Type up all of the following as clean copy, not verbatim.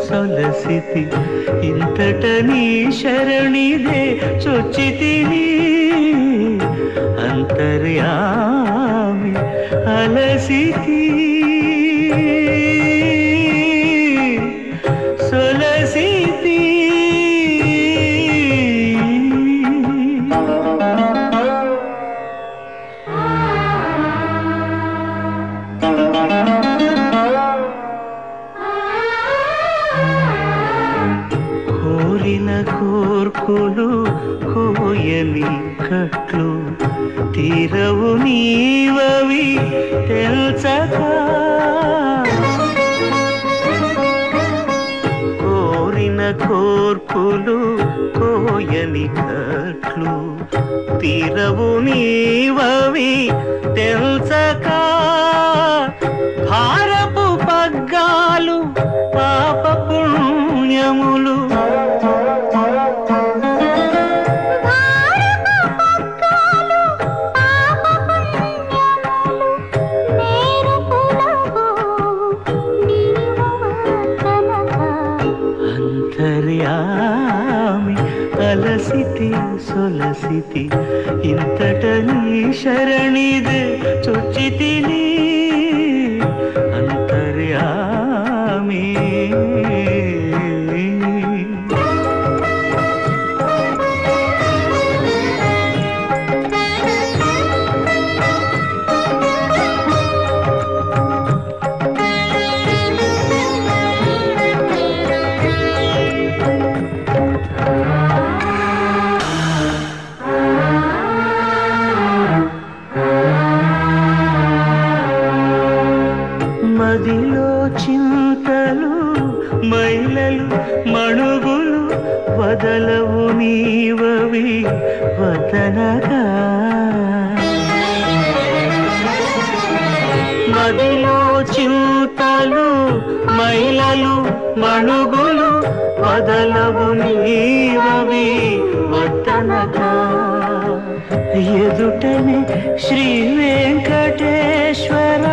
సొలసితి ఇంతట నీ శరణిదే చొచ్చితిని అంతర్యామి అలసితి సొలసితి కోరిన కోర్కులు కోయని కట్లు తీరవు నీవవి తెల్చక కోరిన కోర్కులు కోయని కట్లు తీరవు నీవవి తెల్చక భారపు పగ్గాలు పాప పుణ్యములు అంతర్యామి అలసితి సొలసితి ఇంతట నీ శరణిదే చొచ్చితిని అంతర్యామి మదిలో చింతలు మైలలు మణుగులు వదలవు నీవవి వదనగా మదిలో చింతలు మైలలు మణుగులు వదలవు నీవవి వదనగా ఎదుటనే శ్రీ వెంకటేశ్వర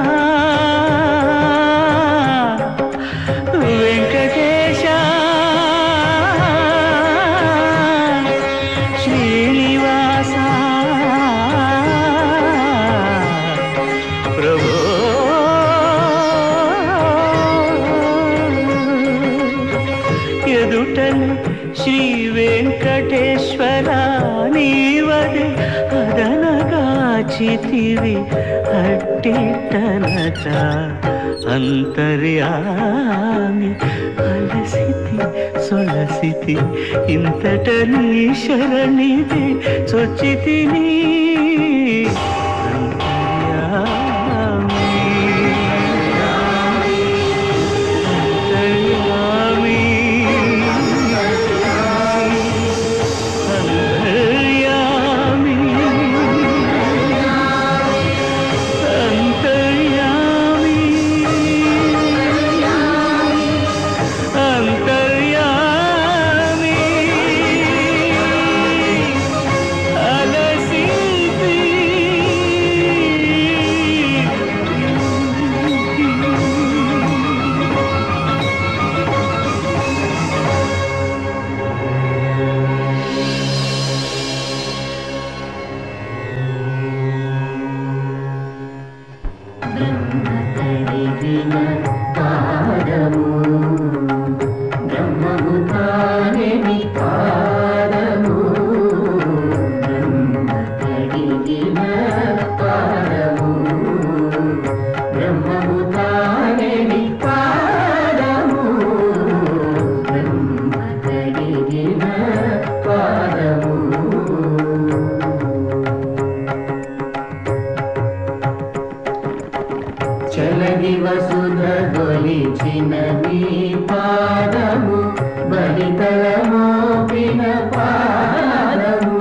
వెంకటేశ శ్రీనివాస ప్రభో ఎదుటనే శ్రీ వెంకటేశ్వర నీవదే అదనగాచితివి అట్టిటనక అంతర్యామి అలసితి సొలసితి ఇంతట నీ శరణిదే చొచ్చితిని చలని వసుధ గొలిచిన నీ పాదము బలితల మోపిన పాదము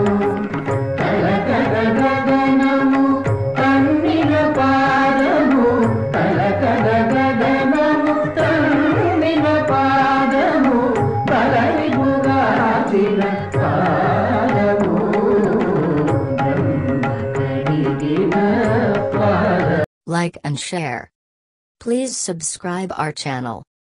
తలకద గగనము తన్నిన పాదము తలకద గగనము తన్నిన పాదము బలైపుగాచిన పాదము బ్రహ్మ కడిగిన పాదము. Like and share. Please subscribe our channel.